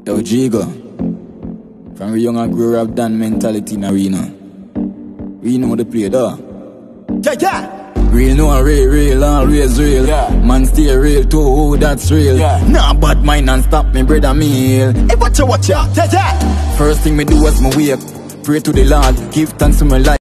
Yo, Jigo. From we young and grow up done mentality in arena. We know the play, though. Yeah. Real no real, always real. Yeah. Man stay real too, oh, that's real. Yeah. Nah, bad mind and stop me, brother meal. Hey, watch ya. Yeah. First thing me do is me wake. Pray to the Lord, give thanks to my life.